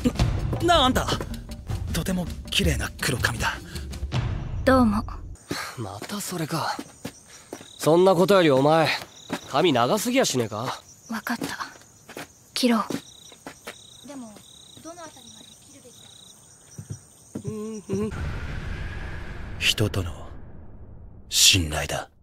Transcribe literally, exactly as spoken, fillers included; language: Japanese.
なあ、あんたとても綺麗な黒髪だ。 どうも。 またそれか。そんなことよりお前髪長すぎやしねえか。 分かった、切ろう。でもどのあたりまで切るべきだと思う？ 人との信頼だ。